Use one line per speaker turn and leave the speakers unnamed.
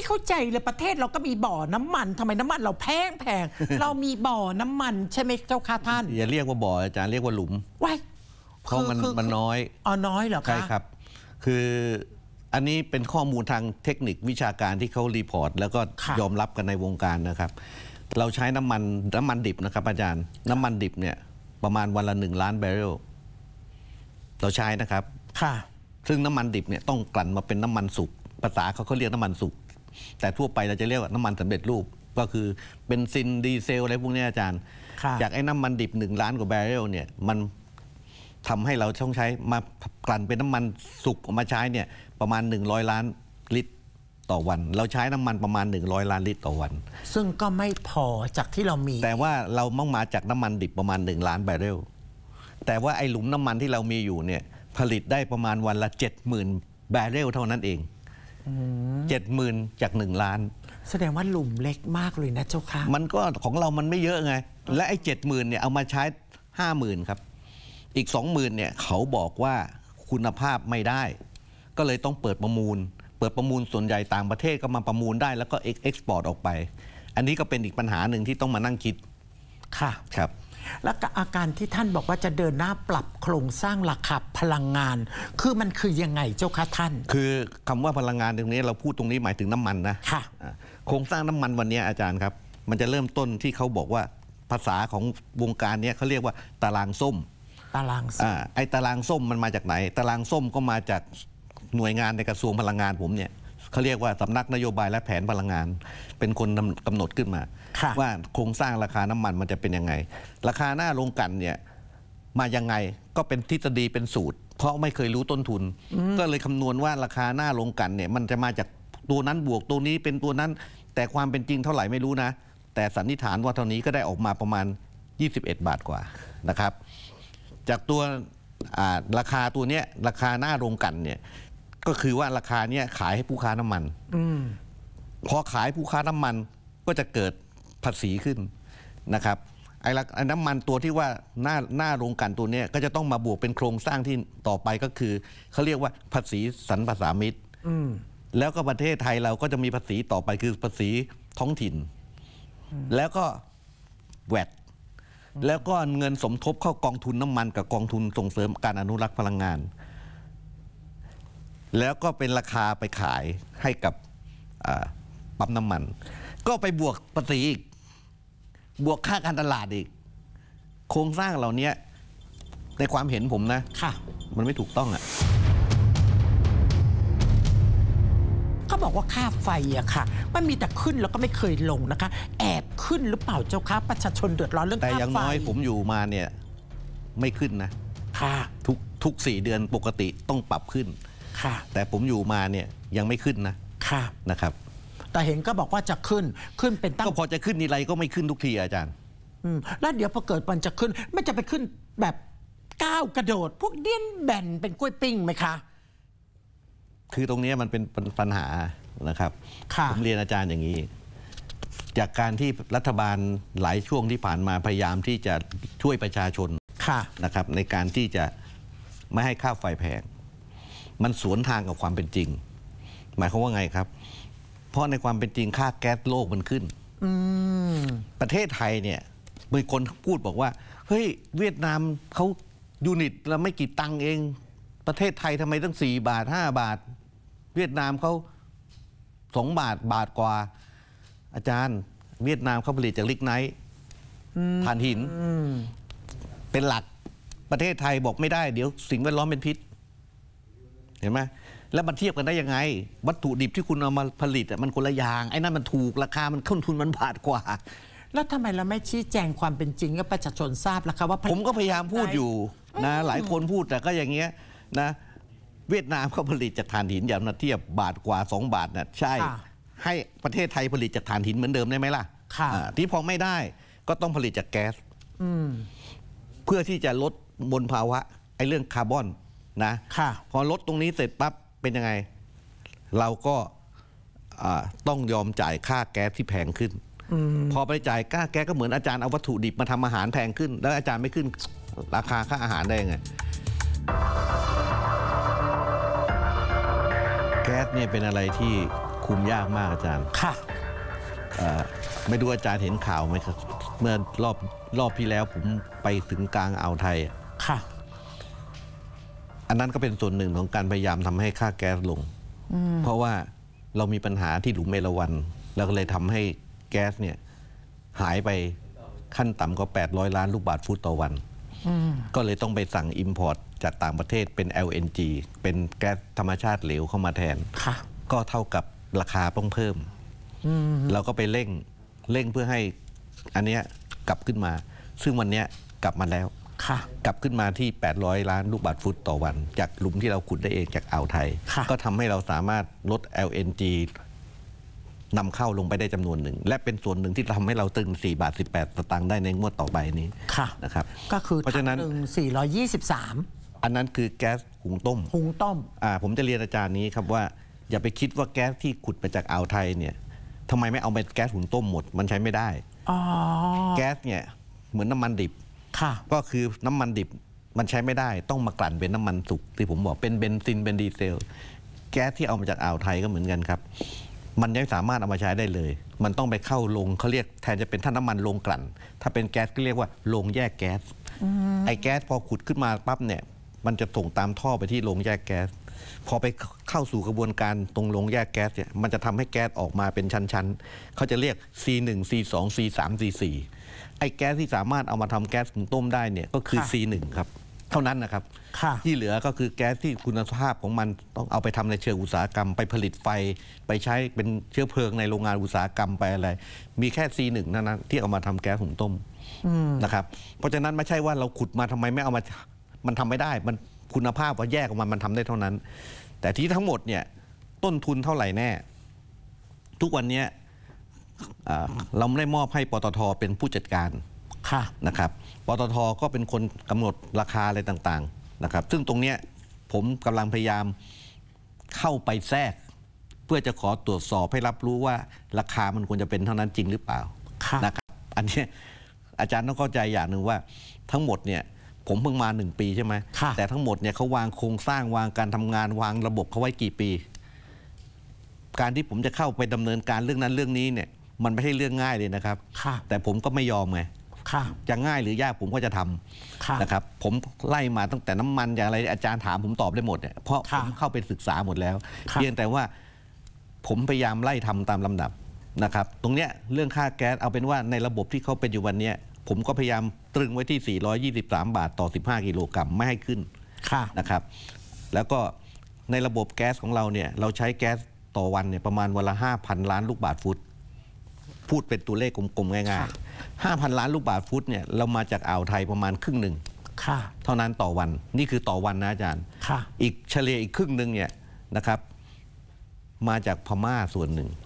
เข้าใจเลยประเทศเราก็มีบ่อน้ำมันทำไมน้ำมันเราแพง เรามีบ่อน้ำมันใช่ไหมเจ้าค่ะท่าน
อย่าเรียกว่าบ่ออาจารย์เรียกว่าหลุม
ว้าย
เพราะมันน้อย
น้อยเหรอคะ
ใช่ครับคืออันนี้เป็นข้อมูลทางเทคนิควิชาการที่เขารีพอร์ตแล้วก็ยอมรับกันในวงการนะครับเราใช้น้ำมันดิบนะครับอาจารย์น้ำมันดิบเนี่ยประมาณวันละ1 ล้านบาร์เรลเราใช้นะครับ
ค่ะ
ซึ่งน้ำมันดิบเนี่ยต้องกลั่นมาเป็นน้ำมันสุกภาษาเขาเรียกน้ำมันสุกแต่ทั่วไปเราจะเรียกว่าน้ำมันสำเร็จรูปก็คือเบนซินดีเซลอะไรพวกนี้อาจารย์จากไอ้น้ำมันดิบ1 ล้านกว่าบาร์เรลเนี่ยมันทำให้เราต้องใช้มากลั่นเป็นน้ำมันสุกออกมาใช้เนี่ยประมาณ100 ล้านลิตรต่อวันเราใช้น้ำมันประมาณ100 ล้านลิตรต่อวัน
ซึ่งก็ไม่พอจากที่เรามี
แต่ว่าเรามั่งมาจากน้ำมันดิบประมาณ1 ล้านบาร์เรลแต่ว่าไอ้หลุมน้ำมันที่เรามีอยู่เนี่ยผลิตได้ประมาณวันละ 70,000 บาร์เรลเท่านั้นเอง70,000 จาก1 ล้าน
แสดงว่าหลุมเล็กมากเลยนะเจ้าค่ะ
มันก็ของเรามันไม่เยอะไงและไอ้70,000เนี่ยเอามาใช้ 50,000 ครับอีก 20,000เนี่ยเขาบอกว่าคุณภาพไม่ได้ก็เลยต้องเปิดประมูลส่วนใหญ่ต่างประเทศก็มาประมูลได้แล้วก็เอ็กซ์พอร์ตออกไปอันนี้ก็เป็นอีกปัญหาหนึ่งที่ต้องมานั่งคิด
ค่ะ
ครับ
แล้วอาการที่ท่านบอกว่าจะเดินหน้าปรับโครงสร้างราคาพลังงานคือมันคือยังไงเจ้าคะท่าน
คือคำว่าพลังงานตรงนี้เราพูดตรงนี้หมายถึงน้ำมันนะ
ค่ะ
โครงสร้างน้ำมันวันนี้อาจารย์ครับมันจะเริ่มต้นที่เขาบอกว่าภาษาของวงการนี้เขาเรียกว่าตารางส้มไอ้ตารางส้มมันมาจากไหนตารางส้มก็มาจากหน่วยงานในกระทรวงพลังงานผมเนี่ยเขาเรียกว่าสำนักนโยบายและแผนพลังงานเป็นคนกำหนดขึ้นมาว่าโครงสร้างราคาน้ำมันมันจะเป็นยังไงราคาหน้าโรงกลั่นเนี่ยมายังไงก็เป็นทฤษฎีเป็นสูตรเพราะไม่เคยรู้ต้นทุนก็เลยคำนวณว่าราคาหน้าโรงกลั่นเนี่ยมันจะมาจากตัวนั้นบวกตัวนี้เป็นตัวนั้นแต่ความเป็นจริงเท่าไหร่ไม่รู้นะแต่สันนิษฐานว่าเท่านี้ก็ได้ออกมาประมาณ21 บาทกว่านะครับจากตัวราคาตัวเนี้ยราคาหน้าโรงกลั่นเนี่ยก็คือว่าราคาเนี้ยขายให้ผู้ค้าน้ำมันพอขายผู้ค้าน้ำมันก็จะเกิดภาษีขึ้นนะครับไอ้น้ำมันตัวที่ว่าหน้าโรงกลั่นตัวเนี้ยก็จะต้องมาบวกเป็นโครงสร้างที่ต่อไปก็คือเขาเรียกว่าภาษีสรรพสามิตแล้วก็ประเทศไทยเราก็จะมีภาษีต่อไปคือภาษีท้องถิ่นแล้วก็แวดแล้วก็เงินสมทบเข้ากองทุนน้ำมันกับกองทุนส่งเสริมการอนุรักษ์พลังงานแล้วก็เป็นราคาไปขายให้กับปั๊มน้ำมันก็ไปบวกภาษีอีกบวกค่าการตลาดอีกโครงสร้างเหล่านี้ในความเห็นผมนะมันไม่ถูกต้องอ่ะ
เขาบอกว่าค่าไฟอะค่ะมันมีแต่ขึ้นแล้วก็ไม่เคยลงนะคะแอบขึ้นหรือเปล่าเจ้าคะประชาชนเดือดร้อนเรื่องค่าไฟ
แต่อย่างน้อยผมอยู่มาเนี่ยไม่ขึ้นนะ
ค่ะ
ทุก4 เดือนปกติต้องปรับขึ้น
ค่ะ
แต่ผมอยู่มาเนี่ยยังไม่ขึ้นนะ
ค่ะ
นะครับ
แต่เห็นก็บอกว่าจะขึ้นเป็นตั้ง
ก็พอจะขึ้นนี่ไรก็ไม่ขึ้นทุกทีอาจารย์
แล้วเดี๋ยวพอเกิดมันจะขึ้นไม่จะไปขึ้นแบบก้าวกระโดดพวกเดี้ยนแบนเป็นกล้วยปิ้งไหมคะ
คือตรงนี้มันเป็นปัญหานะครับผมเรียนอาจารย์อย่างนี้จากการที่รัฐบาลหลายช่วงที่ผ่านมาพยายามที่จะช่วยประชาชนนะครับในการที่จะไม่ให้ค่าไฟแพงมันสวนทางกับความเป็นจริงหมายความว่าไงครับเพราะในความเป็นจริงค่าแก๊สโลกมันขึ้นประเทศไทยเนี่ยมีคนพูดบอกว่าเฮ้ยเวียดนามเขายูนิตละไม่กี่ตังค์เองประเทศไทยทำไมตั้ง4 บาท5 บาทเวียดนามเขา2 บาทกว่าอาจารย์เวียดนามเขาผลิตจากลิกไนท์ถ่านหินเป็นหลักประเทศไทยบอกไม่ได้เดี๋ยวสิ่งแวดล้อมเป็นพิษเห็นไหมแล้วมันเทียบกันได้ยังไงวัตถุดิบที่คุณเอามาผลิตมันคนละอย่างไอ้นั่นมันถูกราคามันต้นทุนมันบาทกว่า
แล้วทำไมเราไม่ชี้แจงความเป็นจริงให้ประชาชนทราบล่ะคะว่า
ผมก็พยายามพูดอยู่นะหลายคนพูดแต่ก็อย่างเงี้ยนะเวียดนามเขาผลิตจากถ่านหินอย่างนั้นเทียบบาทกว่า2 บาทนะใช่ให้ประเทศไทยผลิตจากถ่านหินเหมือนเดิมได้ไหมล่ะที่พอไม่ได้ก็ต้องผลิตจากแก๊สเพื่อที่จะลดมลภาวะไอ้เรื่องคาร์บอนนะพอลดตรงนี้เสร็จปั๊บเป็นยังไงเราก็ต้องยอมจ่ายค่าแก๊สที่แพงขึ้นพอไปจ่ายค่าแก๊สก็เหมือนอาจารย์เอาวัตถุดิบมาทำอาหารแพงขึ้นแล้วอาจารย์ไม่ขึ้นราคาค่าอาหารได้ยังไงแก๊สเนี่ยเป็นอะไรที่คุมยากมากอาจารย์
ค่ะ
ไม่รู้อาจารย์เห็นข่าวไหมครับเมื่อรอบที่แล้วผมไปถึงกลางอ่าวไทย
ค่ะ
อันนั้นก็เป็นส่วนหนึ่งของการพยายามทำให้ค่าแก๊สลงเพราะว่าเรามีปัญหาที่หลุมเอราวัณแล้วก็เลยทำให้แก๊สเนี่ยหายไปขั้นต่ำก็800 ล้านลูกบาศก์ฟุตต่อวันก็เลยต้องไปสั่งอิมพอร์ตจากต่างประเทศเป็น LNG เป็นแก๊สธรรมชาติเหลวเข้ามาแทนก็เท่ากับราคาต้องเพิ่มเราก็ไปเร่งเพื่อให้อันเนี้ยกลับขึ้นมาซึ่งวันเนี้ยกลับมาแล้วกลับขึ้นมาที่800 ล้านลูกบาศก์ฟุตต่อวันจากหลุมที่เราขุดได้เองจากอ่าวไทยก็ทำให้เราสามารถลด LNG นำเข้าลงไปได้จำนวนหนึ่งและเป็นส่วนหนึ่งที่ทำให้เราตึง4 บาท 18 สตางค์ได้ในงวดต่อไปนี้นะครับ
ก็คือ
เพราะฉะนั้น
423
อันนั้นคือแก๊สหุงต้มผมจะเรียนอาจารย์นี้ครับว่าอย่าไปคิดว่าแก๊สที่ขุดไปจากอ่าวไทยเนี่ยทำไมไม่เอาไปแก๊สหุงต้มหมดมันใช้ไม่ได้แก๊สเนี่ยเหมือนน้ำมันดิบก็คือน้ำมันดิบมันใช้ไม่ได้ต้องมากลั่นเป็นน้ำมันสุกที่ผมบอกเป็นเบนซินเป็นดีเซลแก๊สที่เอามาจากอ่าวไทยก็เหมือนกันครับมันยังสามารถเอามาใช้ได้เลยมันต้องไปเข้าโรงเขาเรียกแทนจะเป็นท่าน้ำมันโรงกลั่นถ้าเป็นแก๊สก็เรียกว่าโรงแยกแก๊สไอ้แก๊สพอขุดขึ้นมาปั๊บเนี่ยมันจะส่งตามท่อไปที่โรงแยกแก๊สพอไปเข้าสู่กระบวนการตรงโรงแยกแก๊สเนี่ยมันจะทำให้แก๊สออกมาเป็นชั้นๆเขาจะเรียก C1 C2 C3 C4 ไอ้แก๊สที่สามารถเอามาทำแก๊สหุงต้มได้เนี่ยก็คือ C1 ครับเท่านั้นนะครับที่เหลือก็คือแก๊สที่คุณภาพของมันต้องเอาไปทำในเชิงอุตสาหกรรมไปผลิตไฟไปใช้เป็นเชื้อเพลิงในโรงงานอุตสาหกรรมไปอะไรมีแค่ C1 นั้นที่เอามาทำแก๊สหุงต้มนะครับเพราะฉะนั้นไม่ใช่ว่าเราขุดมาทำไมไม่เอามามันทำไม่ได้มันคุณภาพว่าแยกออกมามันทำได้เท่านั้นแต่ที่ทั้งหมดเนี่ยต้นทุนเท่าไหร่แน่ทุกวันนี้เราไม่ได้มอบให้ปตท.เป็นผู้จัดการนะครับปตท.ก็เป็นคนกำหนดราคาอะไรต่างๆนะครับซึ่งตรงนี้ผมกำลังพยายามเข้าไปแทรกเพื่อจะขอตรวจสอบให้รับรู้ว่าราคามันควรจะเป็นเท่านั้นจริงหรือเปล่านะครับอันนี้อาจารย์ต้องเข้าใจอย่างหนึ่งว่าทั้งหมดเนี่ยผมเพิ่งมา1 ปีใช่ไหมแต่ทั้งหมดเนี่ยเขาวางโครงสร้างวางการทำงานวางระบบเขาไว้กี่ปีการที่ผมจะเข้าไปดำเนินการเรื่องนั้นเรื่องนี้เนี่ยมันไม่ใช่เรื่องง่ายเลยนะครับแต่ผมก็ไม่ยอมไงจะง่ายหรือยากผมก็จะทำนะครับผมไล่มาตั้งแต่น้ำมันอย่างไรอาจารย์ถามผมตอบได้หมดเนี่ยเพราะผมเข้าไปศึกษาหมดแล้วเพียงแต่ว่าผมพยายามไล่ทำตามลำดับนะครับตรงเนี้ยเรื่องค่าแก๊สเอาเป็นว่าในระบบที่เขาเป็นอยู่วันนี้ผมก็พยายามตรึงไว้ที่423 บาทต่อ15 กิโลกรัมไม่ให้ขึ้นนะครับแล้วก็ในระบบแก๊สของเราเนี่ยเราใช้แก๊สต่อวันเนี่ยประมาณวันละ 5,000 ล้านลูกบาศก์ฟุตพูดเป็นตัวเลขกลมๆง่ายๆ 5,000 ล้านลูกบาศก์ฟุตเนี่ยเรามาจากอ่าวไทยประมาณครึ่งหนึ่งเท่านั้นต่อวันนี่คือต่อวันนะอาจารย์อีกเฉลี่ยอีกครึ่งหนึ่งเนี่ยนะครับมาจากพม่าส่วนหนึ่ง